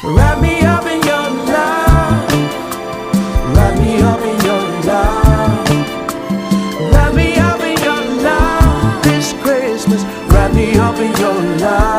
Wrap me up in your love. Wrap me up in your love. Wrap me up in your love this Christmas. Wrap me up in your love.